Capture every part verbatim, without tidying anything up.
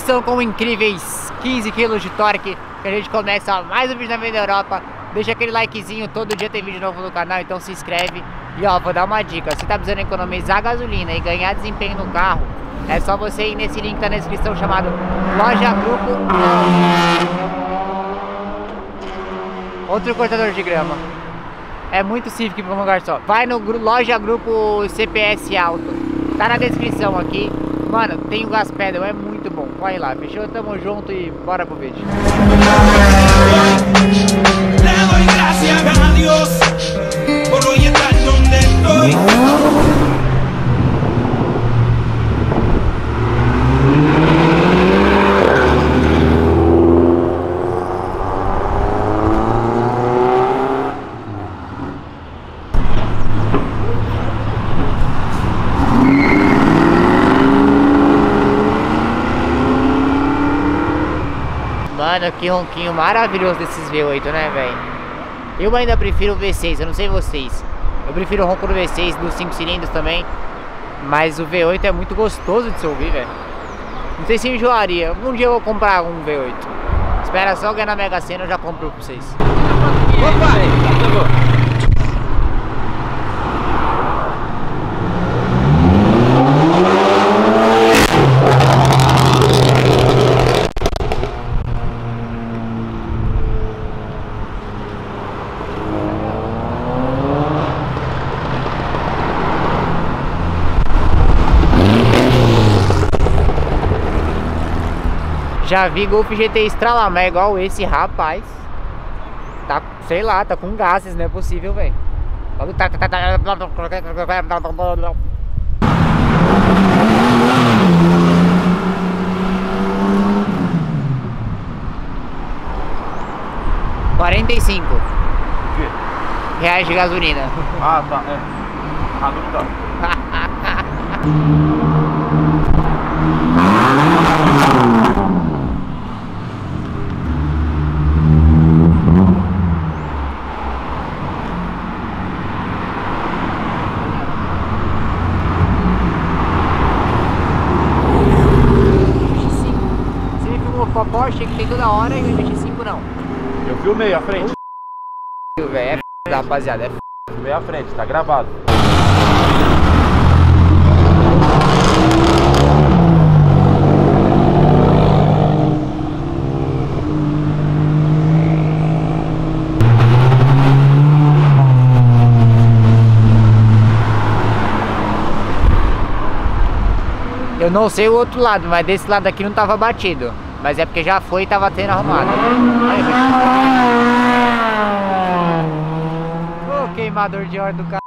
descrição com incríveis quinze quilos de torque, que a gente começa mais um vídeo na Venda Europa. Deixa aquele likezinho, todo dia tem vídeo novo no canal, então se inscreve. E ó, vou dar uma dica, se tá precisando economizar gasolina e ganhar desempenho no carro, é só você ir nesse link que tá na descrição chamado Loja Grupo. Outro cortador de grama. É muito Civic pra um lugar só. Vai no Loja Grupo C P S Alto. Tá na descrição aqui. Mano, tem o gas pedal, é muito bom. Corre lá, fechou? Tamo junto e bora pro vídeo. Mano, que ronquinho maravilhoso desses V oito, né, velho? Eu ainda prefiro o V seis, eu não sei vocês. Eu prefiro o ronco do V seis, dos cinco cilindros também. Mas o V oito é muito gostoso de se ouvir, velho. Não sei se enjoaria. Um dia eu vou comprar um V oito. Espera só ganhar na Mega Sena, eu já compro pra vocês. Opa! Já vi Golf G T estralamé igual esse, rapaz. Tá, sei lá, tá com gases, não é possível, velho. quarenta e cinco reais de gasolina. Ah, tá, é. Ah, não tá. Porsche que tem toda hora e o vinte e cinco não. Eu filmei a frente. Velho, é f***, rapaziada, é f***. Filmei a frente, tá gravado. Eu não sei o outro lado, mas desse lado aqui não tava batido. Mas é porque já foi e tava tendo arrumado. Ô, oh, queimador de óleo do carro.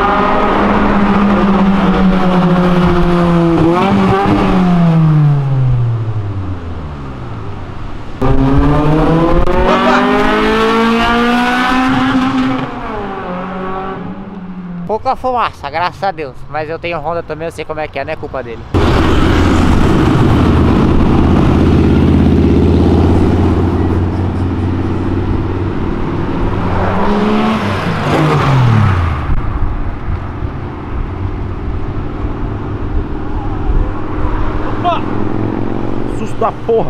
Pouca fumaça, graças a Deus. Mas eu tenho Honda também, eu sei como é que é, não é culpa dele. Susto da porra.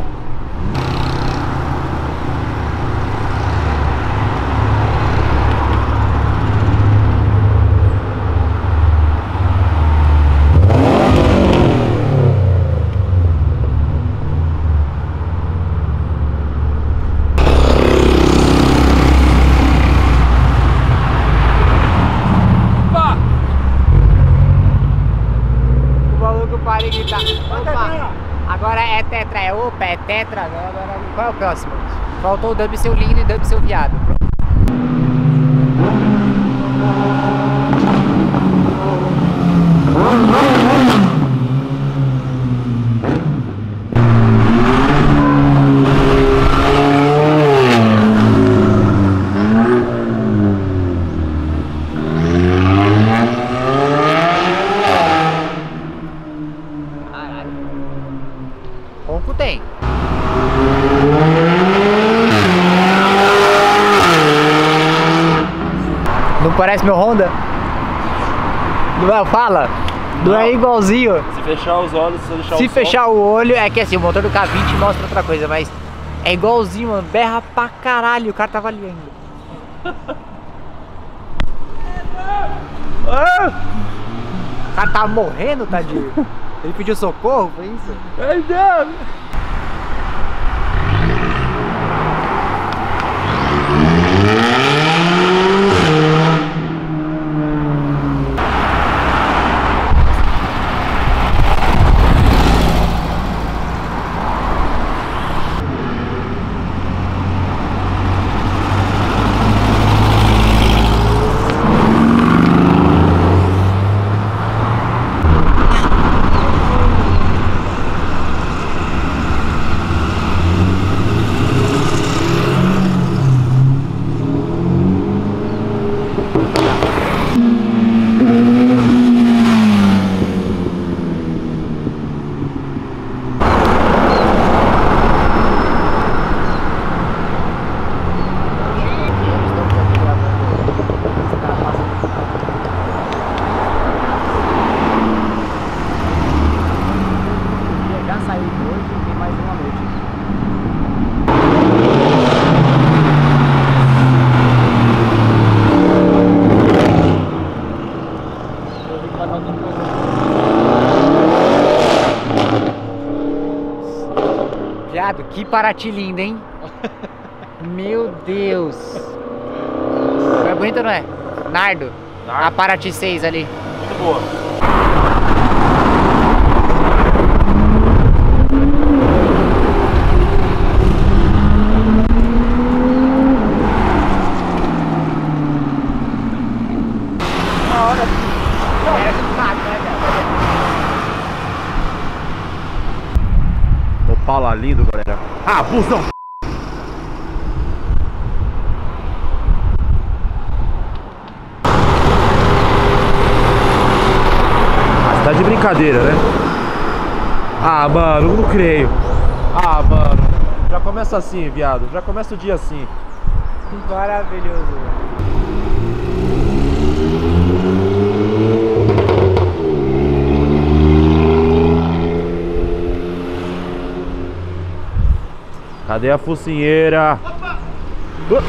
O maluco para e grita. Opa! Agora é tetra, é opa, é tetra. Agora, qual é o próximo? Faltou o dub seu lindo e dub seu viado. Ronco tem. Não parece meu Honda? Não, fala. Não, não é igualzinho. Se fechar os olhos, se deixar Se o fechar sol... o olho, é que assim, o motor do K vinte mostra outra coisa, mas é igualzinho, mano. Berra pra caralho, o cara tava ali ainda. O cara tava morrendo, tadinho. Ele pediu socorro, foi isso? Ai, Deus! Viado, que Paraty linda, hein? Meu Deus. É bonita, não é? Nardo. Nardo. A Paraty seis ali. Muito boa. Uma hora. Era do mato, né, velho? Opala lindo, galera. Ah, busão! Ah, tá de brincadeira, né? Ah, mano, não creio. Ah, mano, já começa assim, viado. Já começa o dia assim. Maravilhoso. Cadê a focinheira? Uh.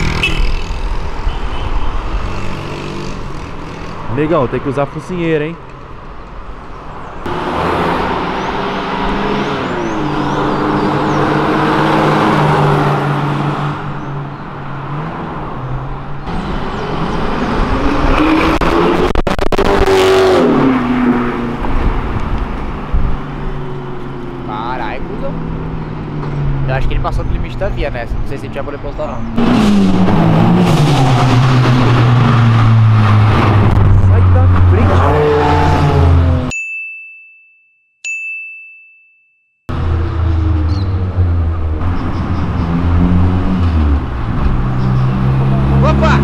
Negão, tem que usar a focinheira, hein? Caralho, cuzão. Eu acho que ele passou do limite da via, né? Não sei se a gente vai poder postar, não. Sai da frente. Opa!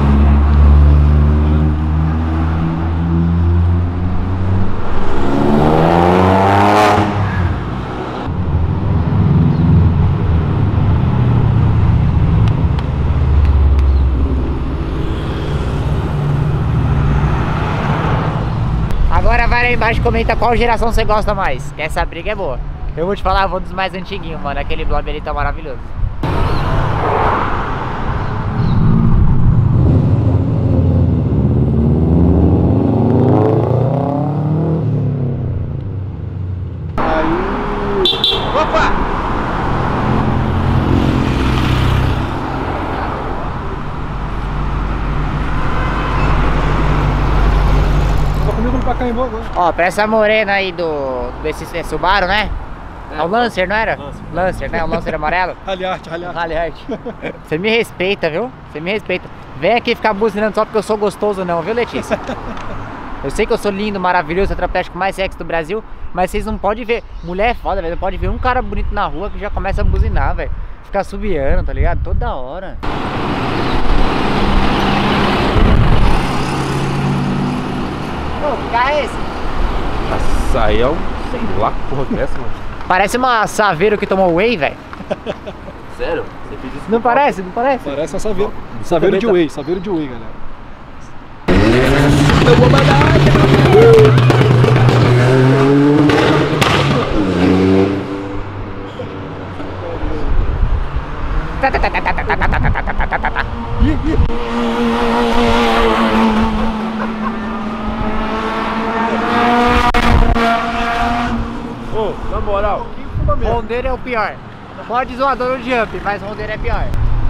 Agora vai lá embaixo e comenta qual geração você gosta mais, que essa briga é boa. Eu vou te falar, eu vou dos mais antiguinhos, mano. Aquele blob ali tá maravilhoso. Aí. Opa! Ó, pra essa morena aí do desse é Subaru, né? É, é o Lancer, não era? Lancer, Lancer, né? O Lancer amarelo. Ralharte, Ralharte. Ralharte. Você me respeita, viu? Você me respeita. Vem aqui ficar buzinando só porque eu sou gostoso não, viu, Letícia? Eu sei que eu sou lindo, maravilhoso, tetraplégico mais sexy do Brasil, mas vocês não podem ver. Mulher é foda, velho. Não pode ver um cara bonito na rua que já começa a buzinar, velho. Ficar subiando, tá ligado? Toda hora. Pô, que carro é esse? Nossa, aí é um... sei lá que porra que é essa, mano. Parece uma Saveiro que tomou whey, velho. Sério? Você fez isso? Não parece? Não parece? Parece uma Saveiro. Saveiro de tá... whey, Saveiro de whey, galera. Eu vou mandar! Mano, na moral. Rondeiro é o pior. Pode zoador de jump, mas rondeiro é pior.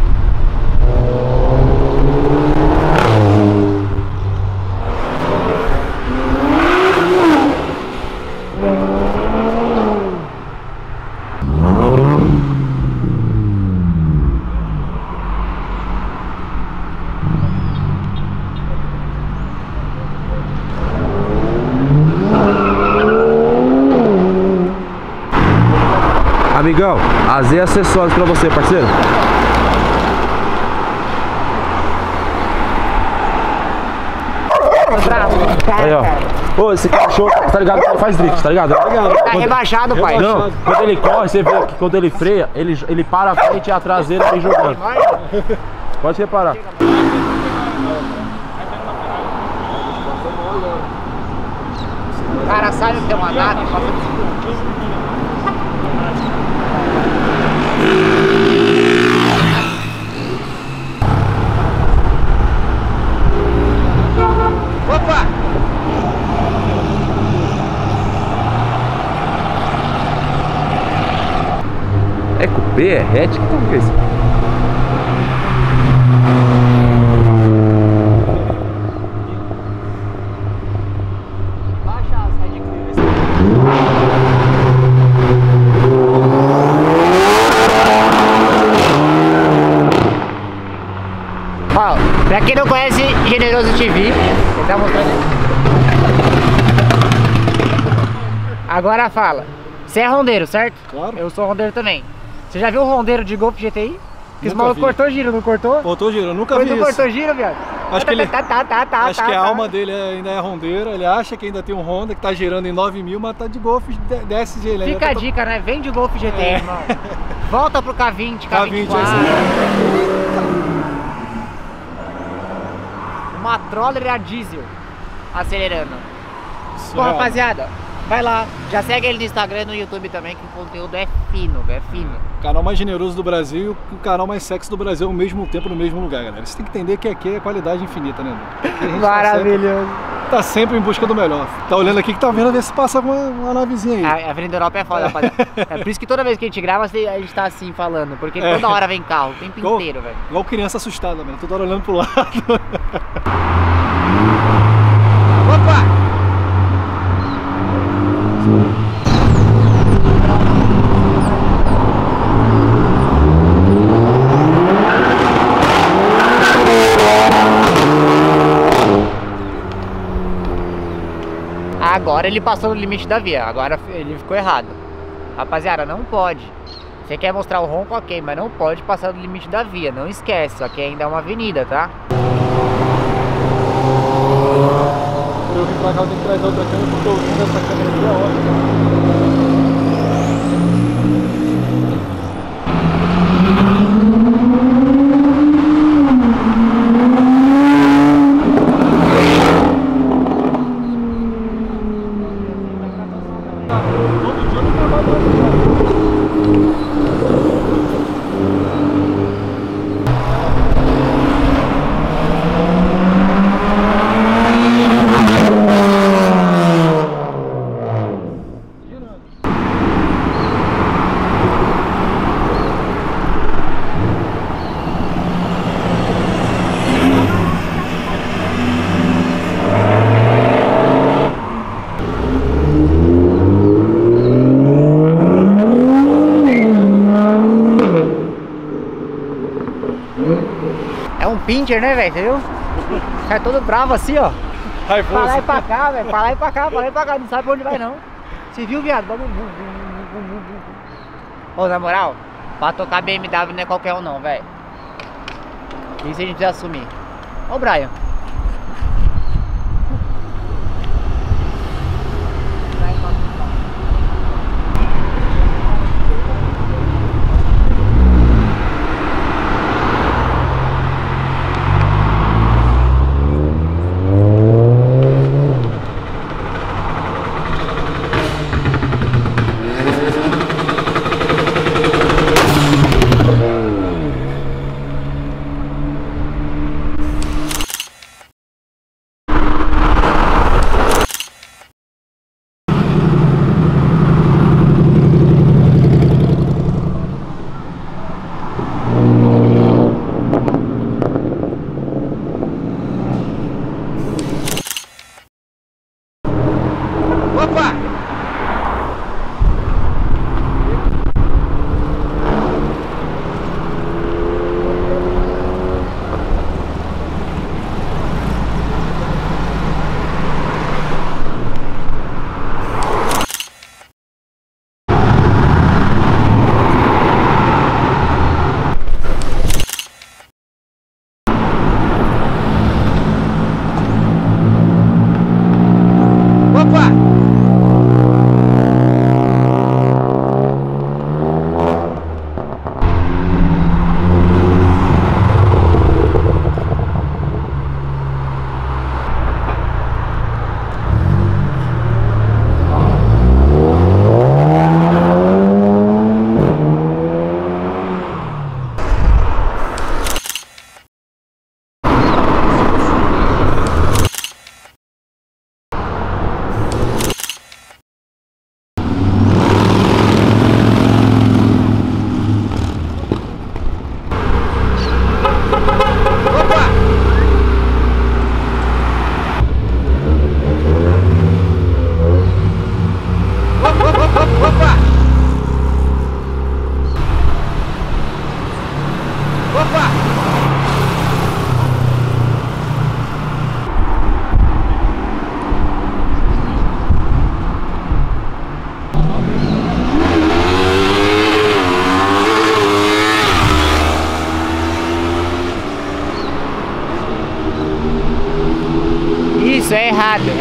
Amigão, a Z Acessórios pra você, parceiro. Aí, ó. Ô, esse cachorro, tá ligado que ele faz drift, tá ligado? Tá quando, rebaixado, pai. Não, quando ele corre, você vê que quando ele freia, ele, ele para a frente e a traseira aí jogando. Pode reparar. O cara sabe que tem uma nave, opa! É cupê? É hatch? Como que é isso? Baixa as Red Cliff. Ó, pra quem não conhece Generoso T V, ele tá mostrando aí. Agora fala, você é rondeiro, certo? Claro. Eu sou rondeiro também. Você já viu o rondeiro de Golf G T I? Que os Nunca malucos vi. cortou giro, não cortou? Cortou giro, eu nunca Foi vi não isso. cortou giro, viado? Acho que ele- Tá, tá, tá, tá, Acho tá, que a tá. alma dele ainda é rondeira, ele acha que ainda tem um Honda que tá girando em nove mil, mas tá de Golf, de- desce de ele. Fica a ainda tá- dica, né? Vem de Golf G T I, É. irmão. Volta pro K vinte, K vinte e quatro. K vinte, Uma Troller a diesel acelerando. Pô, Surreal. rapaziada, vai lá. Já segue ele no Instagram e no YouTube também, que o conteúdo é fino, é fino. O canal mais generoso do Brasil e o canal mais sexy do Brasil ao mesmo tempo, no mesmo lugar, galera. Você tem que entender que aqui é qualidade infinita, né? Aqui a gente Maravilhoso. Tá sempre, tá sempre em busca do melhor. Tá olhando aqui que tá vendo, ver se passa uma, uma navezinha aí. A, a Avenida Europa é foda, rapaziada. É por isso que toda vez que a gente grava, a gente tá assim falando. Porque É. toda hora vem carro, o tempo Igual- inteiro, velho. Igual criança assustada, mano. Toda hora olhando pro lado. Opa! Agora ele passou no limite da via, agora ele ficou errado. Rapaziada, não pode. Você quer mostrar o ronco, ok, mas não pode passar do limite da via, não esquece, só que ainda é uma avenida, tá? Eu vim pra cá, eu tenho que trazer outra câmera porque eu uso essa câmera aqui é ótima. É um pincher, né, velho? Você viu? Sai todo bravo assim, ó. Pra lá e pra cá, velho. Pra lá e pra cá, pra lá e pra cá. Não sabe pra onde vai, não. Você viu, viado? Ô, na moral, pra tocar B M W não é qualquer um, não, velho. Isso a gente precisa assumir. Ô, Brian.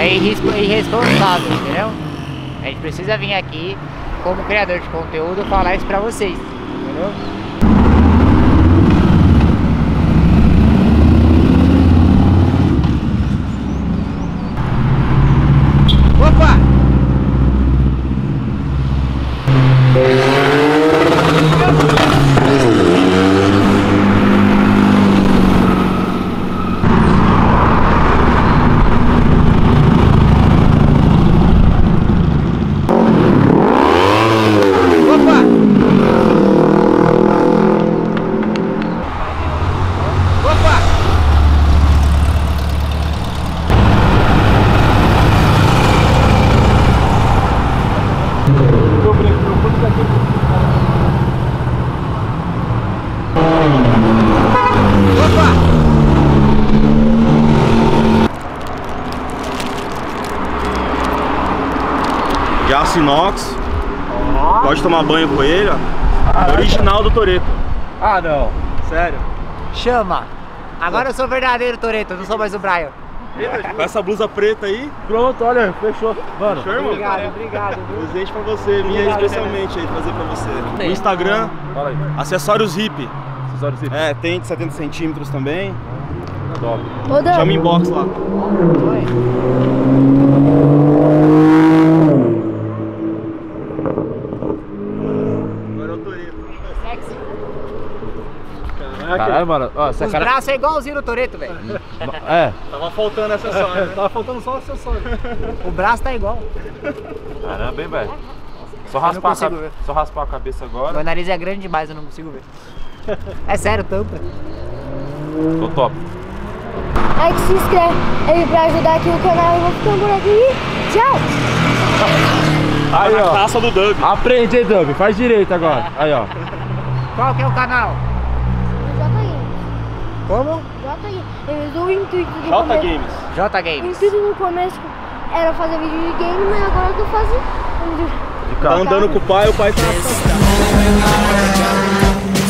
é irrespo- irresponsável, entendeu? A gente precisa vir aqui, como criador de conteúdo, falar isso pra vocês, entendeu? Opa! De aço inox, pode tomar banho com ele, ó. Original do Toretto. Ah, não. Sério. Chama! Agora eu sou o verdadeiro Toretto, não sou mais o Brian. Com essa blusa preta aí. Pronto, olha, fechou. Mano, Fechou, irmão? Obrigado, obrigado. viu? Presente pra você, minha Obrigado, especialmente aí, trazer pra você. No Instagram, fala aí. acessórios hip. Acessórios aí. É, tem de setenta centímetros também. Top. Ô, Dan, Chama inbox lá. Oi. Agora é o Toretto. Sexy. Caralho, mano. Ó, essa Os cara... braços é igualzinho no Toretto, velho. É. Tava faltando acessório, né? Tava faltando só o acessório. O braço tá igual. Caramba, hein, velho. Só Eu não raspar, a consigo cabe... ver. Só raspar a cabeça agora. Meu nariz é grande demais, eu não consigo ver. É sério, tampa. Tô top. like, se inscreve aí pra ajudar aqui o canal. Eu vou ficando por aqui. Tchau! Aí, Na ó. caça do Dub. Aprende, hein, Dub. Faz direito agora. Aí, ó. Qual que é o canal? J I. Como? J I. Eles o intuito do J começo. Games. J O Games. intuito no começo era fazer vídeo de game, mas agora eu tô fazendo. De Tá carro. andando com o pai, o pai tá.